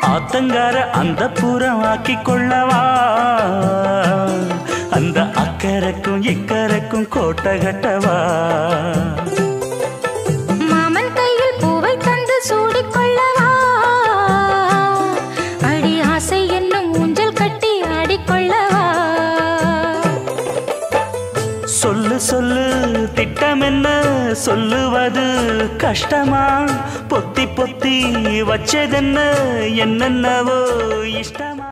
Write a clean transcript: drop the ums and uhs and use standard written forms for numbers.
ஆத்தங்கார அந்த புறம் ஆக்கி கொள்ளவா அந்த அக்கறைக்கும் இக்கரைக்கும் கோட்டை கட்டவா மாமன் கையில் பூவை தந்து சூடிக்கொள்ளவா அடி ஆசை என்னும் ஊஞ்சல் கட்டி ஆடிக்கொள்ளவா சொல்லு சொல்லு திட்டம் என்ன சொல்லுவது கஷ்டமா பொத்தி பொத்தி வச்சதென்ன என்னென்னவோ இஷ்டமா